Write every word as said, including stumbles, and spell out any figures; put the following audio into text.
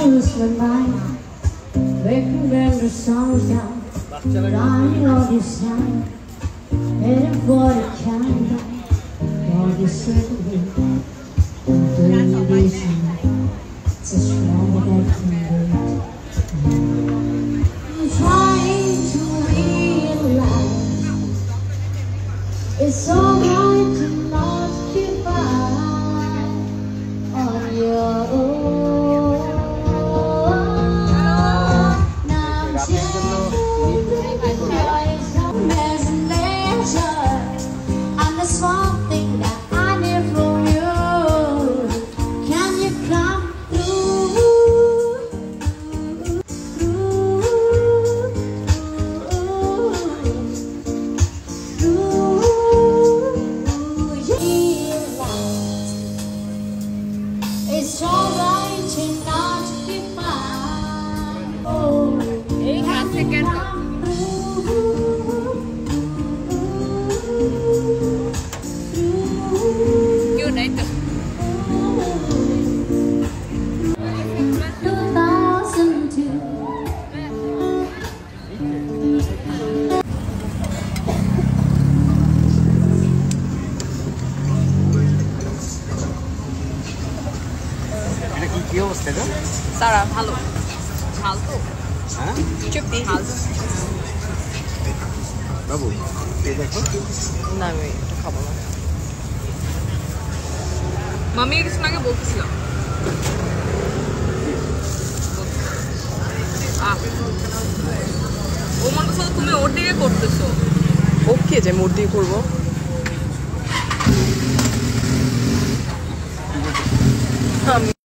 lose my mind. Remember songs down, dying all this time, heading for the countdown. All this certainly, doing this it's as strong as I can do. I'm trying to realize it's so hard to not keep eye on your own. It's alright to not be fine. Oh, एक हाथ से कर दो. क्यों नहीं तो? two thousand two. কি অবস্থা এটা? সারা ভালো ঝাল তো হ্যাঁ চুপটি ঝাল বাবু এই দেখো না আমি এটা খাবো না মামি কিছু আগে বলছিলাম ও মনে করছো তুমি ওর দিকে করতেছো ওকে যে মোর দিকে করবো আমি